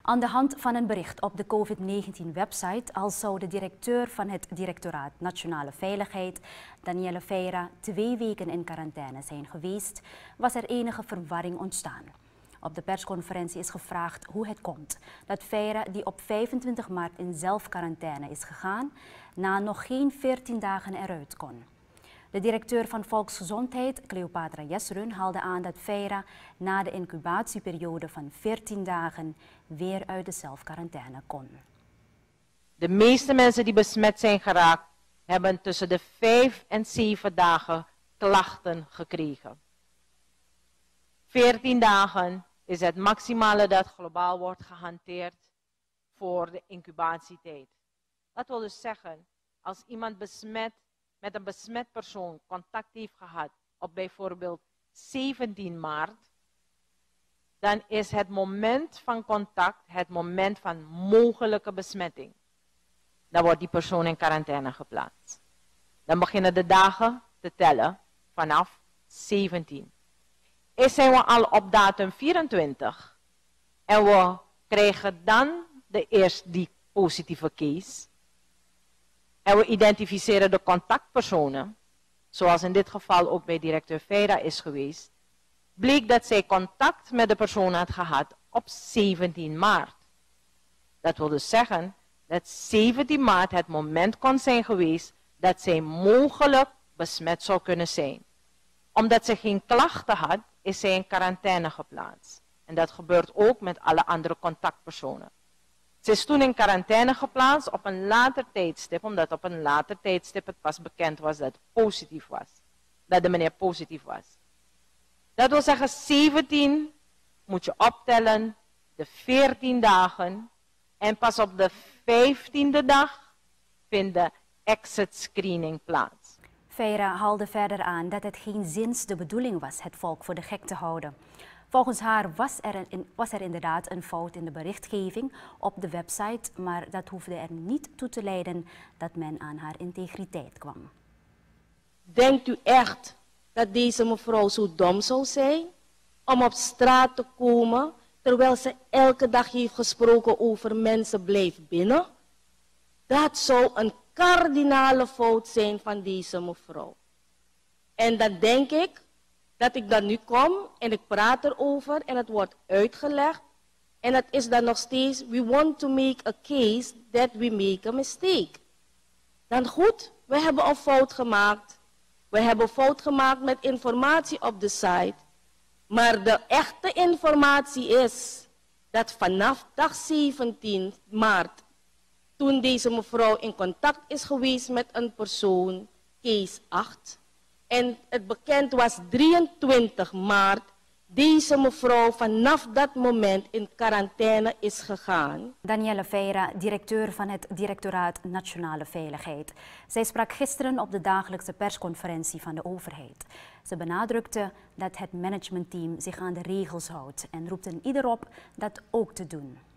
Aan de hand van een bericht op de COVID-19-website, al zou de directeur van het Directoraat Nationale Veiligheid, Danielle Feira, 2 weken in quarantaine zijn geweest, was er enige verwarring ontstaan. Op de persconferentie is gevraagd hoe het komt dat Feira, die op 25 maart in zelfquarantaine is gegaan, na nog geen 14 dagen eruit kon. De directeur van Volksgezondheid, Cleopatra Jesrun, haalde aan dat Feira na de incubatieperiode van 14 dagen weer uit de zelfquarantaine kon. De meeste mensen die besmet zijn geraakt, hebben tussen de 5 en 7 dagen klachten gekregen. 14 dagen is het maximale dat globaal wordt gehanteerd voor de incubatietijd. Dat wil dus zeggen, als iemand met een besmet persoon contact heeft gehad op bijvoorbeeld 17 maart, dan is het moment van contact het moment van mogelijke besmetting. Dan wordt die persoon in quarantaine geplaatst. Dan beginnen de dagen te tellen vanaf 17. Zijn we al op datum 24 en we krijgen dan die positieve case. En we identificeren de contactpersonen, zoals in dit geval ook bij directeur Feira is geweest, bleek dat zij contact met de persoon had gehad op 17 maart. Dat wil dus zeggen dat 17 maart het moment kon zijn geweest dat zij mogelijk besmet zou kunnen zijn. Omdat ze geen klachten had, is zij in quarantaine geplaatst. En dat gebeurt ook met alle andere contactpersonen. Ze is toen in quarantaine geplaatst op een later tijdstip, omdat op een later tijdstip het pas bekend was dat het positief was. Dat de meneer positief was. Dat wil zeggen 17 moet je optellen, de 14 dagen. En pas op de 15e dag vindt de exit screening plaats. Feira haalde verder aan dat het geen zins de bedoeling was het volk voor de gek te houden. Volgens haar was er inderdaad een fout in de berichtgeving op de website, maar dat hoefde er niet toe te leiden dat men aan haar integriteit kwam. Denkt u echt dat deze mevrouw zo dom zou zijn om op straat te komen terwijl ze elke dag heeft gesproken over mensen blijven binnen? Dat zou een kardinale fout zijn van deze mevrouw. En dan denk ik dat ik dan nu kom en ik praat erover en het wordt uitgelegd. En het is dan nog steeds, we want to make a case that we make a mistake. Dan goed, we hebben een fout gemaakt. We hebben een fout gemaakt met informatie op de site. Maar de echte informatie is dat vanaf dag 17 maart, toen deze mevrouw in contact is geweest met een persoon, case 8, en het bekend was 23 maart, deze mevrouw vanaf dat moment in quarantaine is gegaan. Danielle Feira, directeur van het Directoraat Nationale Veiligheid. Zij sprak gisteren op de dagelijkse persconferentie van de overheid. Ze benadrukte dat het managementteam zich aan de regels houdt en roept ieder op dat ook te doen.